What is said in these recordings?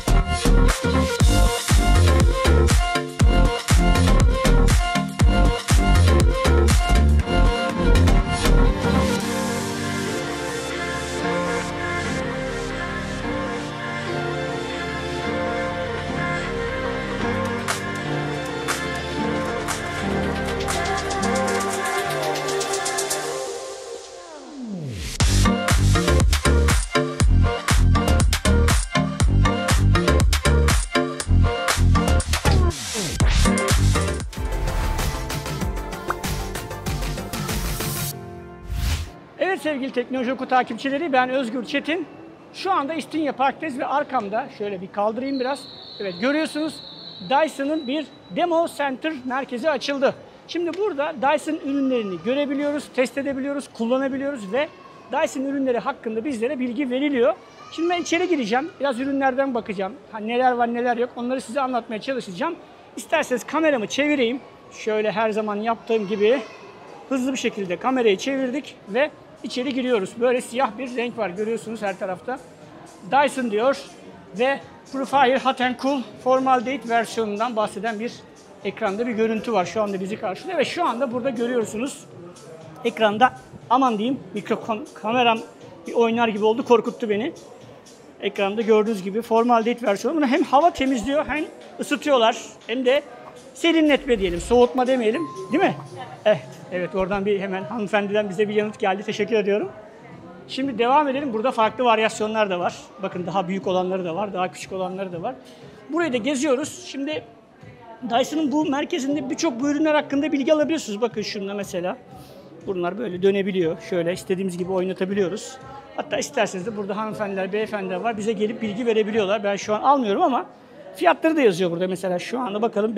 Evet sevgili Teknoloji Oku takipçileri, ben Özgür Çetin. Şu anda İstinye Park'tayız ve arkamda şöyle bir kaldırayım biraz. Evet, görüyorsunuz Dyson'ın bir Demo Center merkezi açıldı. Şimdi burada Dyson ürünlerini görebiliyoruz, test edebiliyoruz, kullanabiliyoruz ve Dyson ürünleri hakkında bizlere bilgi veriliyor. Şimdi ben içeri gireceğim, biraz ürünlerden bakacağım. Neler var neler yok, onları size anlatmaya çalışacağım. İsterseniz kameramı çevireyim. Şöyle her zaman yaptığım gibi hızlı bir şekilde kamerayı çevirdik ve içeri giriyoruz. Böyle siyah bir renk var, görüyorsunuz her tarafta. Dyson diyor ve Profire Hot and Cool Formaldehyd versiyonundan bahseden bir ekranda bir görüntü var. Şu anda bizi karşılıyor ve şu anda burada görüyorsunuz ekranda, aman diyeyim, mikrofon kameram bir oynar gibi oldu, korkuttu beni. Ekranda gördüğünüz gibi Formaldehyd versiyonu. Bunu hem hava temizliyor hem ısıtıyorlar hem de serinletme diyelim, soğutma demeyelim, değil mi? Evet, evet, oradan bir hemen hanımefendiden bize bir yanıt geldi. Teşekkür ediyorum. Şimdi devam edelim. Burada farklı varyasyonlar da var. Bakın daha büyük olanları da var, daha küçük olanları da var. Burayı da geziyoruz. Şimdi Dyson'ın bu merkezinde birçok bu ürünler hakkında bilgi alabiliyorsunuz. Bakın şunda mesela. Bunlar böyle dönebiliyor. Şöyle istediğimiz gibi oynatabiliyoruz. Hatta isterseniz de burada hanımefendiler, beyefendiler var. Bize gelip bilgi verebiliyorlar. Ben şu an almıyorum ama fiyatları da yazıyor burada. Mesela şu anda bakalım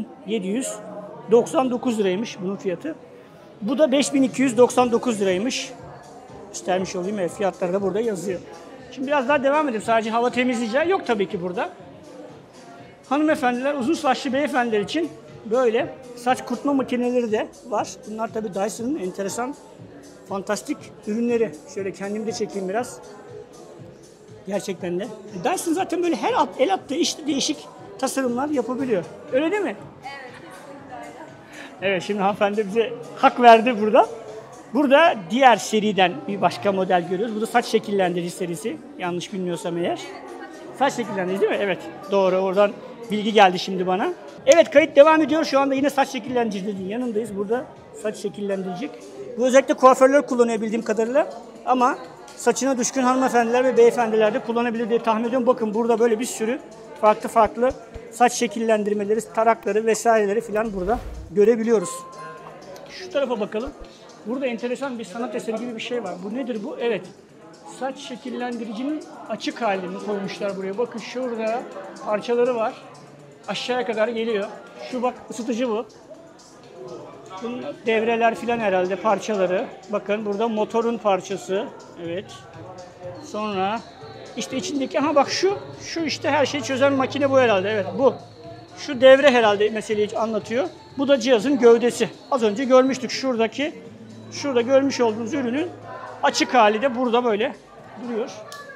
5.799 liraymış bunun fiyatı. Bu da 5.299 liraymış. Göstermiş olayım. Evet, fiyatları da burada yazıyor. Şimdi biraz daha devam edelim. Sadece hava temizleyeceği yok tabii ki burada. Hanımefendiler, uzun saçlı beyefendiler için böyle saç kurutma makineleri de var. Bunlar tabii Dyson'ın enteresan, fantastik ürünleri. Şöyle kendimi de çekeyim biraz. Gerçekten de. Dyson zaten böyle her el attığı işte değişik tasarımlar yapabiliyor. Öyle değil mi? Evet, kesinlikle öyle. Evet, şimdi hanımefendi bize hak verdi burada. Burada diğer seriden bir başka model görüyoruz. Bu da saç şekillendirici serisi. Yanlış bilmiyorsam eğer. Saç şekillendirici değil mi? Evet, doğru. Oradan bilgi geldi şimdi bana. Evet, kayıt devam ediyor. Şu anda yine saç şekillendiricinin yanındayız. Burada saç şekillendirecek. Bu özellikle kuaförler kullanıyor bildiğim kadarıyla. Ama saçına düşkün hanımefendiler ve beyefendiler de kullanabilir diye tahmin ediyorum. Bakın burada böyle bir sürü farklı saç şekillendirmeleri, tarakları vesaireleri falan burada görebiliyoruz. Şu tarafa bakalım. Burada enteresan bir sanat eseri gibi bir şey var. Bu nedir bu? Evet. Saç şekillendiricinin açık halini koymuşlar buraya. Bakın şurada parçaları var. Aşağıya kadar geliyor. Şu bak, ısıtıcı bu. Bunlar devreler filan herhalde parçaları. Bakın burada motorun parçası. Evet. Sonra işte içindeki, aha bak şu işte her şeyi çözen makine bu herhalde. Evet, bu. Şu devre herhalde meseleyi anlatıyor. Bu da cihazın gövdesi. Az önce görmüştük şurada görmüş olduğunuz ürünün açık hali de burada böyle duruyor.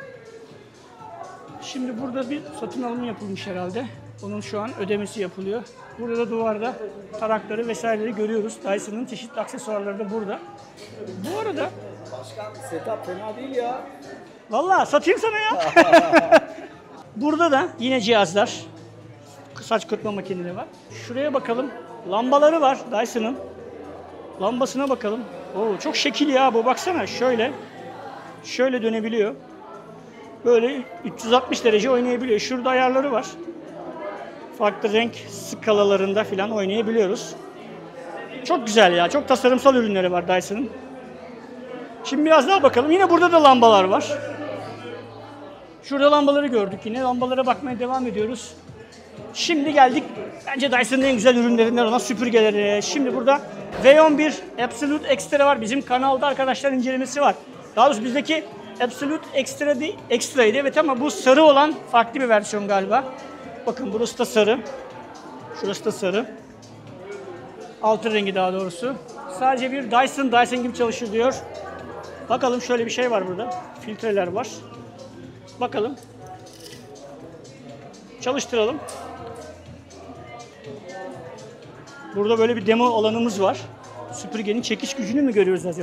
Şimdi burada bir satın alımı yapılmış herhalde. Onun şu an ödemesi yapılıyor. Burada da duvarda tarakları vesaireleri görüyoruz. Dyson'ın çeşitli aksesuarları da burada. Bu arada... Başkan, setup fena değil ya. Vallahi satayım sana ya. Burada da yine cihazlar. Saç kurutma makineleri var. Şuraya bakalım. Lambaları var Dyson'ın. Lambasına bakalım. Oo, çok şekil ya bu. Baksana şöyle dönebiliyor. Böyle 360 derece oynayabiliyor. Şurada ayarları var. Farklı renk skalalarında falan oynayabiliyoruz. Çok güzel ya. Çok tasarımsal ürünleri var Dyson'ın. Şimdi biraz daha bakalım. Yine burada da lambalar var. Şurada lambaları gördük yine. Lambalara bakmaya devam ediyoruz. Şimdi geldik bence Dyson'ın en güzel ürünlerinden olan süpürgelere. Şimdi burada V11 Absolute Extra var. Bizim kanalda arkadaşlar incelemesi var. Daha doğrusu bizdeki Absolute Extra değil, Extra'ydı evet, ama bu sarı olan farklı bir versiyon galiba. Bakın burası da sarı. Şurası da sarı. Altın rengi daha doğrusu. Sadece bir Dyson gibi çalışır diyor. Bakalım, şöyle bir şey var burada. Filtreler var. Bakalım. Çalıştıralım. Burada böyle bir demo alanımız var. Süpürgenin çekiş gücünü mü görüyoruz acaba?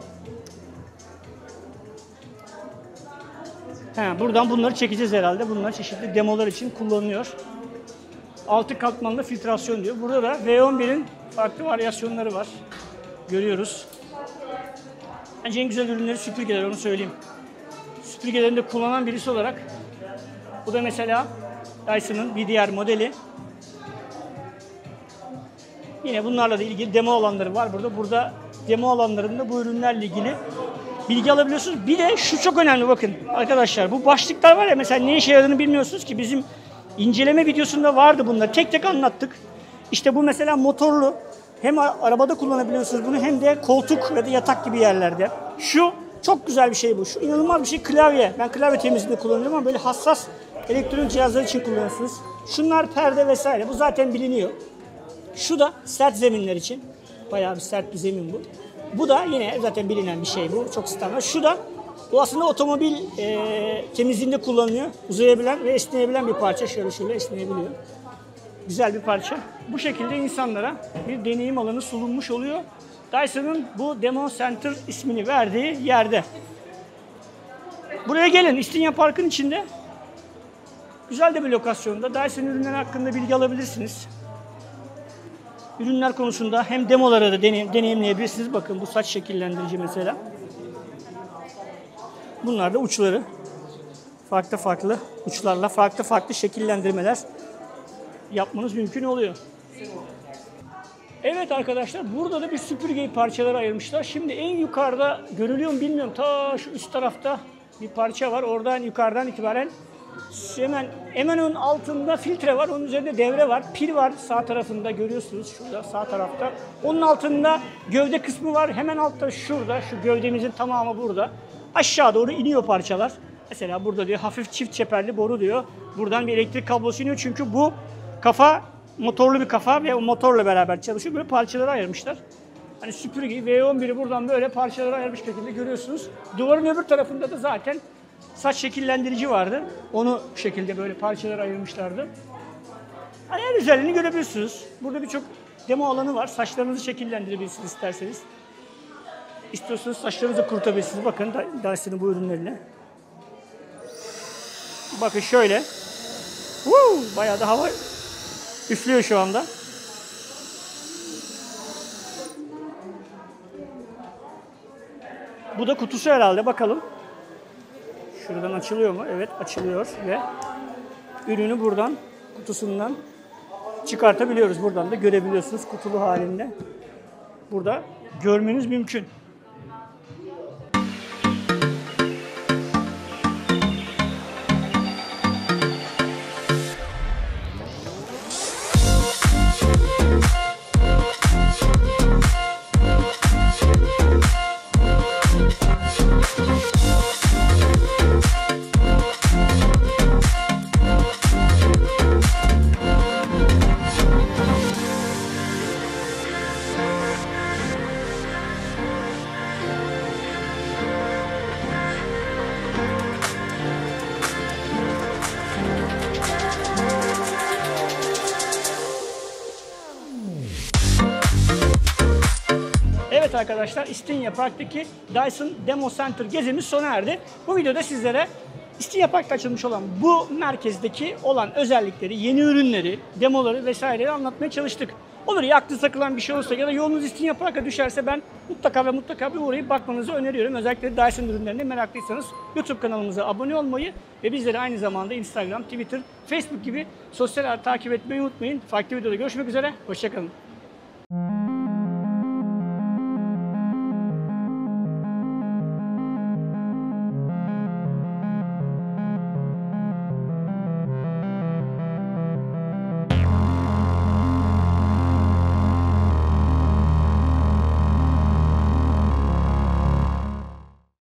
Buradan bunları çekeceğiz herhalde. Bunlar çeşitli demolar için kullanılıyor. Altı katmanlı filtrasyon diyor. Burada da V11'in farklı varyasyonları var. Görüyoruz. Bence en güzel ürünleri süpürgeler, onu söyleyeyim. Süpürgelerinde kullanan birisi olarak bu da mesela Dyson'ın bir diğer modeli. Yine bunlarla da ilgili demo alanları var burada. Burada demo alanlarında bu ürünlerle ilgili bilgi alabiliyorsunuz. Bir de şu çok önemli, bakın arkadaşlar. Bu başlıklar var ya, mesela ne işe yaradığını bilmiyorsunuz ki. Bizim inceleme videosunda vardı bunlar. Tek tek anlattık. İşte bu mesela motorlu. Hem arabada kullanabiliyorsunuz bunu, hem de koltuk ya da yatak gibi yerlerde. Şu çok güzel bir şey bu. Şu inanılmaz bir şey, klavye. Ben klavye temizliğinde kullanıyorum ama böyle hassas elektronik cihazlar için kullanıyorsunuz. Şunlar perde vesaire. Bu zaten biliniyor. Şu da sert zeminler için. Bayağı bir sert bir zemin bu. Bu da yine zaten bilinen bir şey bu. Çok standart. Şu da bu aslında otomobil temizliğinde kullanılıyor. Uzayabilen ve esneyebilen bir parça. Şöyle esneyebiliyor. Güzel bir parça. Bu şekilde insanlara bir deneyim alanı sunulmuş oluyor. Dyson'ın bu Demo Center ismini verdiği yerde. Buraya gelin. İstinye Park'ın içinde. Güzel de bir lokasyonda. Dyson ürünleri hakkında bilgi alabilirsiniz. Ürünler konusunda hem demoları da deneyimleyebilirsiniz. Bakın bu saç şekillendirici mesela. Bunlar da uçları. Farklı farklı uçlarla farklı farklı şekillendirmeler yapmanız mümkün oluyor. Evet arkadaşlar, burada da bir süpürgeyi parçalara ayırmışlar. Şimdi en yukarıda görülüyor mu bilmiyorum. Ta şu üst tarafta bir parça var. Oradan yukarıdan itibaren hemen onun altında filtre var. Onun üzerinde devre var. Pil var sağ tarafında, görüyorsunuz şurada sağ tarafta. Onun altında gövde kısmı var. Hemen altta şurada, şu gövdemizin tamamı burada. Aşağı doğru iniyor parçalar. Mesela burada diyor hafif çift çeperli boru diyor. Buradan bir elektrik kablosu iniyor çünkü bu kafa motorlu bir kafa ve o motorla beraber çalışıyor. Böyle parçalara ayırmışlar. Hani süpürgeyi V11'i buradan böyle parçalara ayırmış şekilde görüyorsunuz. Duvarın öbür tarafında da zaten saç şekillendirici vardı. Onu bu şekilde böyle parçalara ayırmışlardı. Hani en özelliğini görebilirsiniz. Burada birçok demo alanı var. Saçlarınızı şekillendirebilirsiniz isterseniz. İstiyorsanız saçlarınızı kurutabilirsiniz. Bakın Dyson'ın bu ürünlerine. Bakın şöyle. Bayağı da hava üflüyor şu anda. Bu da kutusu herhalde. Bakalım. Şuradan açılıyor mu? Evet, açılıyor ve ürünü buradan, kutusundan çıkartabiliyoruz. Buradan da görebiliyorsunuz kutulu halinde. Burada görmeniz mümkün. Evet arkadaşlar, İstinye Park'taki Dyson Demo Center gezimiz sona erdi. Bu videoda sizlere İstinye Park'ta açılmış olan bu merkezdeki olan özellikleri, yeni ürünleri, demoları vesaireleri anlatmaya çalıştık. Olur ya aklınıza takılan bir şey olursa ya da yolunuz İstinye Park'a düşerse ben mutlaka bir uğrayıp bakmanızı öneriyorum. Özellikle Dyson ürünlerine meraklıysanız YouTube kanalımıza abone olmayı ve bizleri aynı zamanda Instagram, Twitter, Facebook gibi sosyal ağ takip etmeyi unutmayın. Farklı videoda görüşmek üzere, hoşça kalın.